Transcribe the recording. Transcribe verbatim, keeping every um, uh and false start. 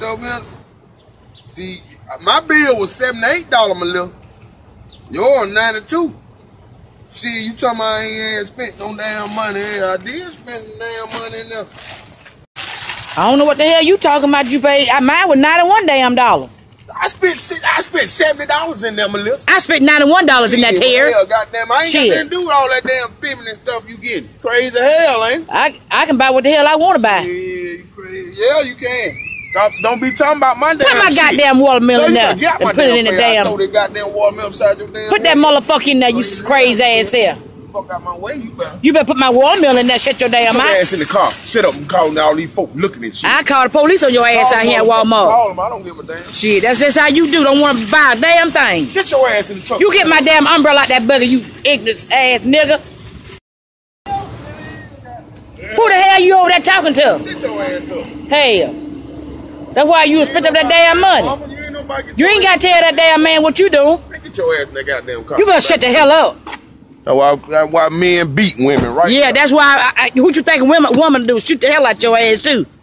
stuff, man. See, my bill was seventy-eight dollars, Melissa. Yours ninety-two. Shit, you talking about I ain't spent no damn money. I did spend damn money in there. I don't know what the hell you talking about. You paid. Mine was ninety-one damn dollars. I spent I spent seventy dollars in there, Melissa. I spent ninety-one dollars in that tear. Hell, goddamn, I ain't Shit. got nothing to do with all that damn feminine stuff you getting. Crazy hell, ain't it? I I can buy what the hell I want to buy. Yeah, you crazy. Yeah, you can. Don't, don't be talking about my damn Put my shit. goddamn watermelon no, in there and put it in the damn. Throw that goddamn watermelon beside your damn. Put that motherfucker in there, you crazy ass there. Fuck out my way, you better. You better put my watermelon in there. Shut your damn Put mouth. your ass in the car. Sit up and calling all these folks looking at you. I call the police on your ass Call out here at them, Walmart. Call them. I don't give a damn. Shit, that's just how you do. Don't want to buy a damn thing. Get your ass in the truck. You get my damn umbrella out that bugger, you ignorant ass nigga. Who the hell you over there talking to? Sit your ass up. Hell. That's why you spent up that damn money. Mama, you ain't, nobody get You your ain't ass. got to tell that damn man what you doing. Get your ass in that goddamn car. You better shut the hell up. That's why, that's why men beat women, right? Yeah, that's why. I, I, what you think a woman, woman do? Shoot the hell out your ass too.